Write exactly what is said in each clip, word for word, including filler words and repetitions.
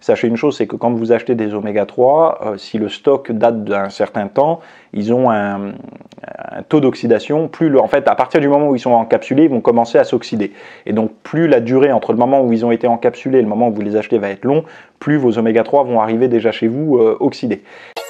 sachez une chose, c'est que quand vous achetez des oméga trois, euh, si le stock date d'un certain temps, ils ont un, un taux d'oxydation, plus le, en fait, à partir du moment où ils sont encapsulés, ils vont commencer à s'oxyder. Et donc, plus la durée entre le moment où ils ont été encapsulés et le moment où vous les achetez va être long, plus vos oméga trois vont arriver déjà chez vous euh, oxydés.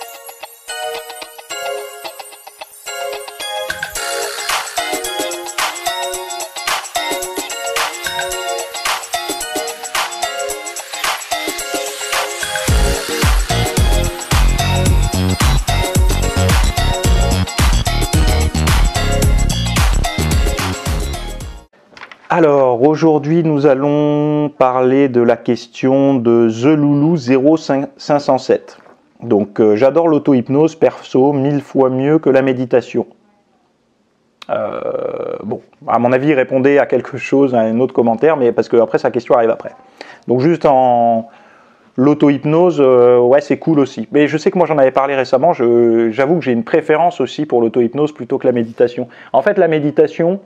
Alors, aujourd'hui, nous allons parler de la question de The Loulou zéro cinq cent sept. Donc, euh, j'adore l'auto-hypnose, perso, mille fois mieux que la méditation. Euh, bon, à mon avis, répondez à quelque chose, à un autre commentaire, mais parce que après, sa question arrive après. Donc, juste en l'auto-hypnose, euh, ouais, c'est cool aussi. Mais je sais que moi, j'en avais parlé récemment, j'avoue que j'ai une préférence aussi pour l'auto-hypnose plutôt que la méditation. En fait, la méditation...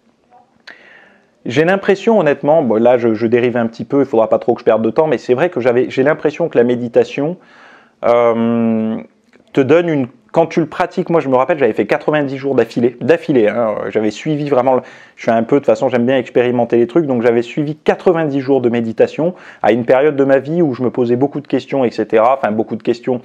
J'ai l'impression, honnêtement, bon là je, je dérive un petit peu, il ne faudra pas trop que je perde de temps, mais c'est vrai que j'ai l'impression que la méditation euh, te donne une... Quand tu le pratiques, moi je me rappelle, j'avais fait quatre-vingt-dix jours d'affilée, d'affilée, hein, j'avais suivi vraiment, je suis un peu, de toute façon j'aime bien expérimenter les trucs, donc j'avais suivi quatre-vingt-dix jours de méditation à une période de ma vie où je me posais beaucoup de questions, et cetera. Enfin beaucoup de questions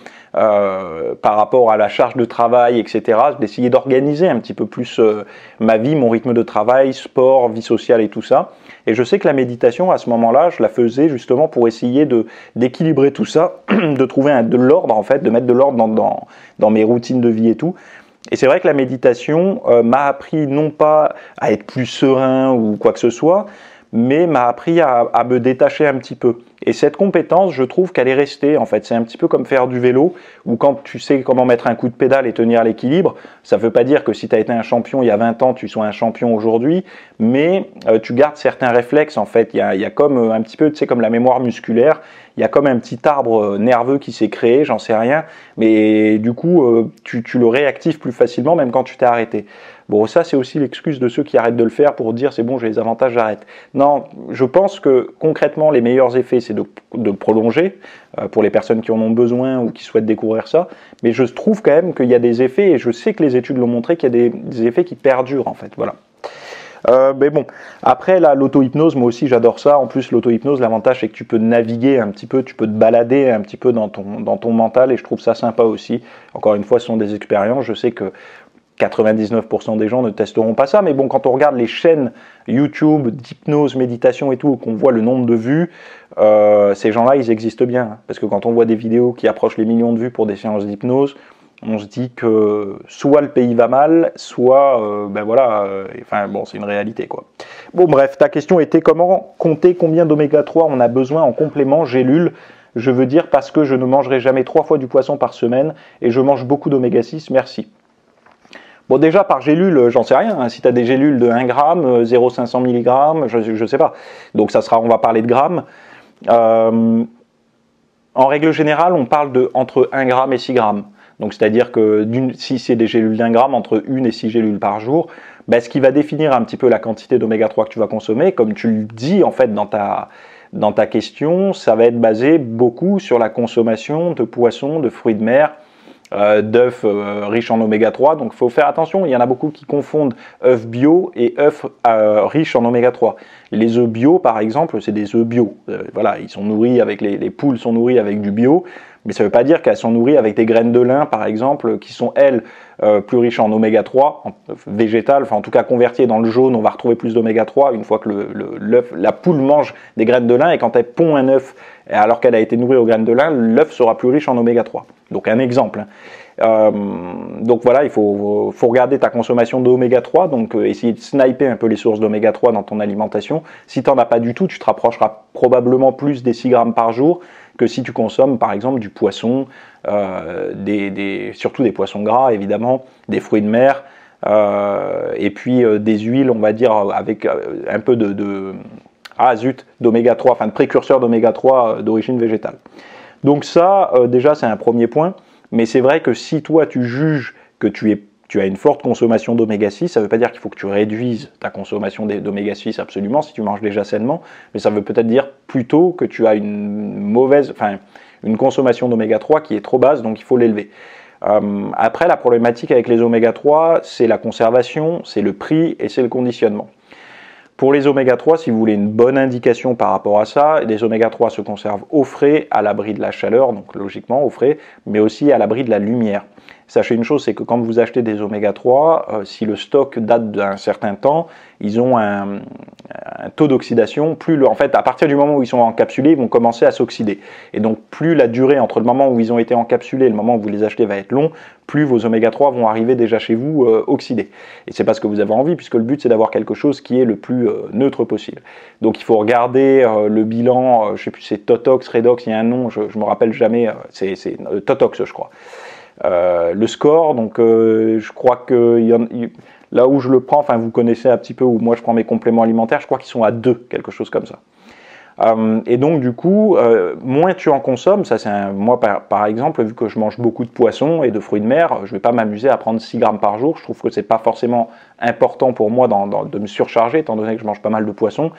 euh, par rapport à la charge de travail, et cetera. D'essayer d'organiser un petit peu plus euh, ma vie, mon rythme de travail, sport, vie sociale et tout ça. Et je sais que la méditation, à ce moment-là, je la faisais justement pour essayer de d'équilibrer tout ça, de trouver un, de l'ordre en fait, de mettre de l'ordre dans, dans, dans mes routines de vie et tout. Et c'est vrai que la méditation euh, m'a appris non pas à être plus serein ou quoi que ce soit, mais m'a appris à, à me détacher un petit peu. Et cette compétence, je trouve qu'elle est restée, en fait. C'est un petit peu comme faire du vélo, où quand tu sais comment mettre un coup de pédale et tenir l'équilibre, ça ne veut pas dire que si tu as été un champion il y a vingt ans, tu sois un champion aujourd'hui, mais euh, tu gardes certains réflexes, en fait. Il y a, il y a comme euh, un petit peu, tu sais, comme la mémoire musculaire, il y a comme un petit arbre nerveux qui s'est créé, j'en sais rien, mais du coup, euh, tu, tu le réactives plus facilement, même quand tu t'es arrêté. Bon, ça, c'est aussi l'excuse de ceux qui arrêtent de le faire pour dire c'est bon, j'ai les avantages, j'arrête. Non, je pense que concrètement, les meilleurs effets, c'est de, de prolonger euh, pour les personnes qui en ont besoin ou qui souhaitent découvrir ça. Mais je trouve quand même qu'il y a des effets, et je sais que les études l'ont montré, qu'il y a des, des effets qui perdurent en fait. Voilà. Euh, mais bon, après là, l'auto-hypnose, moi aussi j'adore ça. En plus, l'auto-hypnose, l'avantage c'est que tu peux naviguer un petit peu, tu peux te balader un petit peu dans ton, dans ton mental, et je trouve ça sympa aussi. Encore une fois, ce sont des expériences. Je sais que quatre-vingt-dix-neuf pour cent des gens ne testeront pas ça, mais bon, quand on regarde les chaînes YouTube d'hypnose, méditation et tout, qu'on voit le nombre de vues, euh, ces gens-là, ils existent bien. Parce que quand on voit des vidéos qui approchent les millions de vues pour des séances d'hypnose, on se dit que soit le pays va mal, soit, euh, ben voilà, euh, enfin bon, c'est une réalité quoi. Bon bref, ta question était comment compter combien d'oméga trois on a besoin en complément gélule. Je veux dire parce que je ne mangerai jamais trois fois du poisson par semaine et je mange beaucoup d'oméga six, merci. Bon, déjà, par gélule, j'en sais rien. Hein. Si tu as des gélules de un gramme, zéro virgule cinq cents milligrammes, je ne sais pas. Donc, ça sera, on va parler de grammes. Euh, en règle générale, on parle de entre un gramme et six grammes. Donc, c'est-à-dire que si c'est des gélules d'un gramme, entre une et six gélules par jour, ben, ce qui va définir un petit peu la quantité d'oméga trois que tu vas consommer, comme tu le dis en fait dans ta, dans ta question, ça va être basé beaucoup sur la consommation de poissons, de fruits de mer, Euh, d'œufs euh, riches en oméga trois, donc il faut faire attention, il y en a beaucoup qui confondent œufs bio et œufs euh, riches en oméga trois. Les œufs bio par exemple, c'est des œufs bio, euh, voilà, ils sont nourris avec, les, les poules sont nourries avec du bio, mais ça ne veut pas dire qu'elles sont nourries avec des graines de lin par exemple, qui sont elles euh, plus riches en oméga trois, en, végétales, enfin en tout cas converties dans le jaune, on va retrouver plus d'oméga trois une fois que le, le, l'œuf, la poule mange des graines de lin, et quand elle pond un œuf alors qu'elle a été nourrie aux graines de lin, l'œuf sera plus riche en oméga trois. Donc un exemple. Hein. Euh, donc voilà, il faut, faut regarder ta consommation d'oméga trois, donc euh, essayer de sniper un peu les sources d'oméga trois dans ton alimentation. Si tu n'en as pas du tout, tu te rapprocheras probablement plus des six grammes par jour que si tu consommes par exemple du poisson, euh, des, des, surtout des poissons gras évidemment, des fruits de mer, euh, et puis euh, des huiles, on va dire, avec euh, un peu de... de ah zut, d'oméga trois, enfin de précurseurs d'oméga trois euh, d'origine végétale. Donc ça, euh, déjà, c'est un premier point. Mais c'est vrai que si toi, tu juges que tu es tu as une forte consommation d'oméga six, ça ne veut pas dire qu'il faut que tu réduises ta consommation d'oméga six absolument si tu manges déjà sainement, mais ça veut peut-être dire plutôt que tu as une mauvaise, enfin une consommation d'oméga trois qui est trop basse, donc il faut l'élever. Euh, après, la problématique avec les oméga trois, c'est la conservation, c'est le prix et c'est le conditionnement. Pour les oméga trois, si vous voulez une bonne indication par rapport à ça, les oméga trois se conservent au frais, à l'abri de la chaleur, donc logiquement au frais, mais aussi à l'abri de la lumière. Sachez une chose, c'est que quand vous achetez des oméga trois, euh, si le stock date d'un certain temps, ils ont un, un taux d'oxydation, plus le, en fait, à partir du moment où ils sont encapsulés, ils vont commencer à s'oxyder. Et donc, plus la durée entre le moment où ils ont été encapsulés et le moment où vous les achetez va être long, plus vos oméga trois vont arriver déjà chez vous euh, oxydés. Et c'est pas ce que vous avez envie, puisque le but, c'est d'avoir quelque chose qui est le plus euh, neutre possible. Donc, il faut regarder euh, le bilan, euh, je sais plus, c'est Totox, Redox, il y a un nom, je, je me rappelle jamais, euh, c'est euh, Totox, je crois. Euh, le score, donc euh, je crois que y en, y, là où je le prends, enfin vous connaissez un petit peu où moi je prends mes compléments alimentaires, je crois qu'ils sont à deux, quelque chose comme ça. Euh, et donc du coup, euh, moins tu en consommes, ça c'est un, moi par, par exemple, vu que je mange beaucoup de poissons et de fruits de mer, je ne vais pas m'amuser à prendre six grammes par jour, je trouve que c'est pas forcément important pour moi dans, dans, de me surcharger, étant donné que je mange pas mal de poissons,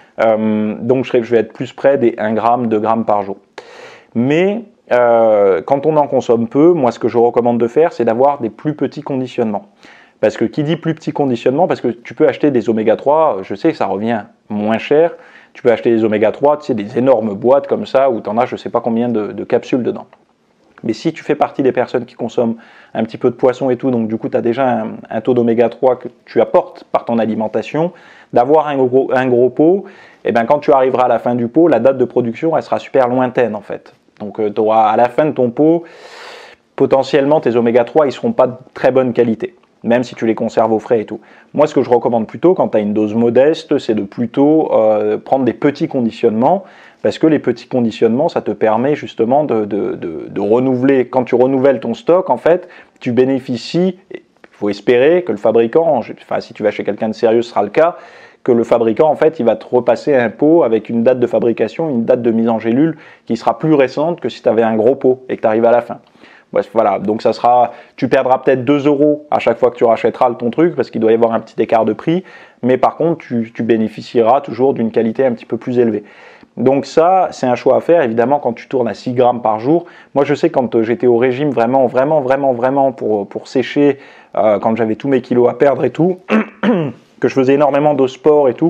euh, donc je, je vais être plus près des un gramme, deux grammes par jour. Mais Euh, quand on en consomme peu, moi ce que je recommande de faire, c'est d'avoir des plus petits conditionnements. Parce que qui dit plus petit conditionnement, parce que tu peux acheter des oméga trois, je sais que ça revient moins cher, tu peux acheter des oméga trois, tu sais, des énormes boîtes comme ça, où tu en as je sais pas combien de, de capsules dedans. Mais si tu fais partie des personnes qui consomment un petit peu de poisson et tout, donc du coup tu as déjà un, un taux d'oméga trois que tu apportes par ton alimentation, d'avoir un gros, un gros pot, et bien quand tu arriveras à la fin du pot, la date de production elle sera super lointaine en fait. Donc euh, tu auras à la fin de ton pot, potentiellement tes oméga trois, ils ne seront pas de très bonne qualité, même si tu les conserves au frais et tout. Moi, ce que je recommande plutôt, quand tu as une dose modeste, c'est de plutôt euh, prendre des petits conditionnements, parce que les petits conditionnements, ça te permet justement de, de, de, de renouveler. Quand tu renouvelles ton stock, en fait, tu bénéficies, il faut espérer que le fabricant, enfin si tu vas chez quelqu'un de sérieux, ce sera le cas, que le fabricant, en fait, il va te repasser un pot avec une date de fabrication, une date de mise en gélule qui sera plus récente que si tu avais un gros pot et que tu arrives à la fin. Bref, voilà, donc ça sera, tu perdras peut-être deux euros à chaque fois que tu rachèteras ton truc parce qu'il doit y avoir un petit écart de prix, mais par contre, tu, tu bénéficieras toujours d'une qualité un petit peu plus élevée. Donc ça, c'est un choix à faire, évidemment, quand tu tournes à six grammes par jour. Moi, je sais quand j'étais au régime vraiment, vraiment, vraiment, vraiment pour, pour sécher, euh, quand j'avais tous mes kilos à perdre et tout, que je faisais énormément de sport et tout.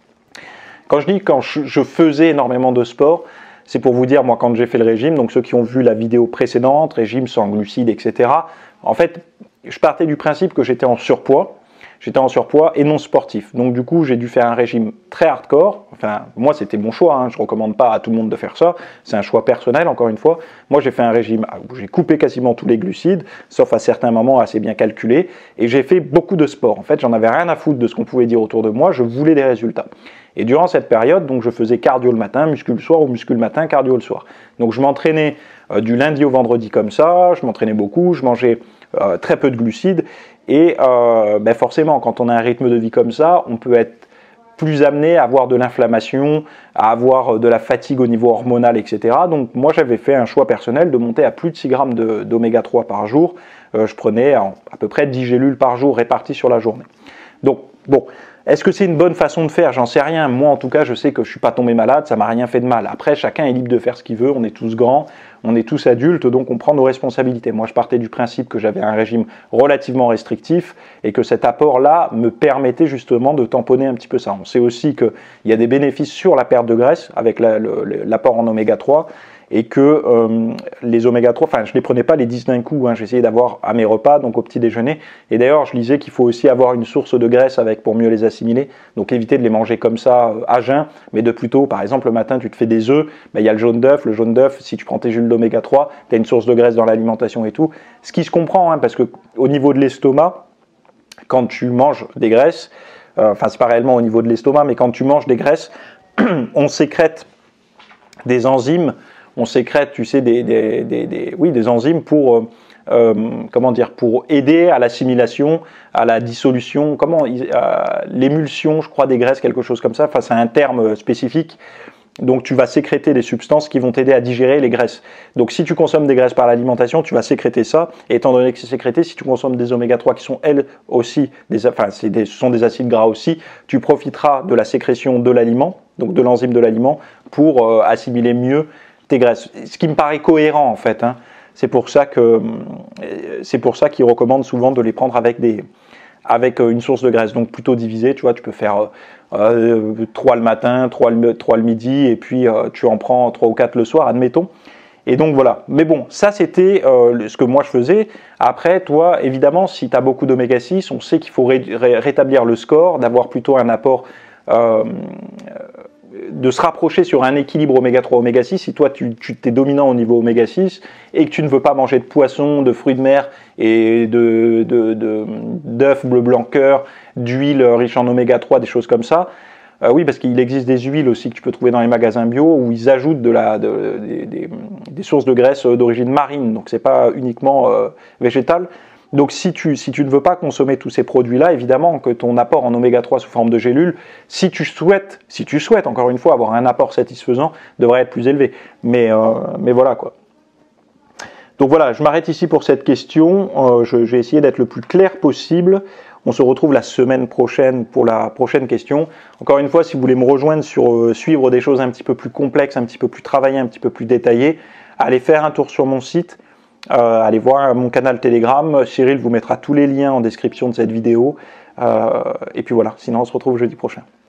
Quand je dis quand je, je faisais énormément de sport, c'est pour vous dire, moi, quand j'ai fait le régime, donc ceux qui ont vu la vidéo précédente, régime sans glucides, et cetera, en fait, je partais du principe que j'étais en surpoids, j'étais en surpoids et non sportif. Donc du coup, j'ai dû faire un régime très hardcore. Enfin, moi, c'était mon choix, hein. Je ne recommande pas à tout le monde de faire ça. C'est un choix personnel, encore une fois. Moi, j'ai fait un régime où j'ai coupé quasiment tous les glucides, sauf à certains moments assez bien calculés. Et j'ai fait beaucoup de sport. En fait, j'en avais rien à foutre de ce qu'on pouvait dire autour de moi. Je voulais des résultats. Et durant cette période, donc, je faisais cardio le matin, muscu le soir, ou muscu le matin, cardio le soir. Donc je m'entraînais euh, du lundi au vendredi comme ça. Je m'entraînais beaucoup. Je mangeais euh, très peu de glucides. Et euh, ben forcément, quand on a un rythme de vie comme ça, on peut être plus amené à avoir de l'inflammation, à avoir de la fatigue au niveau hormonal, et cetera. Donc moi, j'avais fait un choix personnel de monter à plus de six grammes d'oméga trois par jour. Euh, je prenais en, à peu près dix gélules par jour réparties sur la journée. Donc, bon, est-ce que c'est une bonne façon de faire? J'en sais rien. Moi, en tout cas, je sais que je ne suis pas tombé malade, ça ne m'a rien fait de mal. Après, chacun est libre de faire ce qu'il veut, on est tous grands, on est tous adultes, donc on prend nos responsabilités. Moi, je partais du principe que j'avais un régime relativement restrictif et que cet apport-là me permettait justement de tamponner un petit peu ça. On sait aussi qu'il y a des bénéfices sur la perte de graisse avec l'apport en oméga trois et que euh, les oméga trois, enfin je ne les prenais pas les dix d'un coup, hein, j'essayais d'avoir à mes repas, donc au petit déjeuner. Et d'ailleurs, je lisais qu'il faut aussi avoir une source de graisse avec pour mieux les assimiler, donc éviter de les manger comme ça euh, à jeun, mais de plutôt, par exemple, le matin, tu te fais des œufs, ben, il y a le jaune d'œuf, le jaune d'œuf, si tu prends tes gélules d'oméga trois, tu as une source de graisse dans l'alimentation et tout. Ce qui se comprend, hein, parce qu'au niveau de l'estomac, quand tu manges des graisses, euh, enfin c'est pas réellement au niveau de l'estomac, mais quand tu manges des graisses, on sécrète des enzymes, on sécrète, tu sais, des, des, des, des, oui, des enzymes pour, euh, euh, comment dire, pour aider à l'assimilation, à la dissolution, comment, l'émulsion, je crois, des graisses, quelque chose comme ça. Enfin, c'est un terme spécifique. Donc tu vas sécréter des substances qui vont t'aider à digérer les graisses. Donc si tu consommes des graisses par l'alimentation, tu vas sécréter ça. Et étant donné que c'est sécrété, si tu consommes des oméga trois qui sont elles aussi, des, enfin des, ce sont des acides gras aussi, tu profiteras de la sécrétion de l'aliment, donc de l'enzyme de l'aliment, pour euh, assimiler mieux tes graisses. Ce qui me paraît cohérent en fait. Hein. C'est pour ça que c'est pour ça qu'ils recommandent souvent de les prendre avec des avec une source de graisse, donc plutôt divisé, tu vois, tu peux faire euh, trois le matin, trois le, trois le midi, et puis euh, tu en prends trois ou quatre le soir, admettons. Et donc voilà. Mais bon, ça c'était euh, ce que moi je faisais. Après, toi, évidemment, si tu as beaucoup d'oméga six, on sait qu'il faut ré ré rétablir le score, d'avoir plutôt un apport, euh, de se rapprocher sur un équilibre oméga trois, oméga six. Si toi tu, tu t'es dominant au niveau oméga six et que tu ne veux pas manger de poisson, de fruits de mer et de, de, de, d'œufs bleu blanc cœur, d'huile riche en oméga trois, des choses comme ça, euh, oui, parce qu'il existe des huiles aussi que tu peux trouver dans les magasins bio où ils ajoutent de la, de, de, des, des sources de graisse d'origine marine, donc c'est pas uniquement euh, végétal. Donc si tu, si tu ne veux pas consommer tous ces produits-là, évidemment que ton apport en oméga trois sous forme de gélules, si tu souhaites, si tu souhaites encore une fois avoir un apport satisfaisant, devrait être plus élevé. Mais, euh, mais voilà quoi. Donc voilà, je m'arrête ici pour cette question. Euh, je, je vais essayer d'être le plus clair possible. On se retrouve la semaine prochaine pour la prochaine question. Encore une fois, si vous voulez me rejoindre sur euh, suivre des choses un petit peu plus complexes, un petit peu plus travaillées, un petit peu plus détaillées, allez faire un tour sur mon site. Euh, allez voir mon canal Telegram, Cyril vous mettra tous les liens en description de cette vidéo, euh, et puis voilà, sinon on se retrouve jeudi prochain.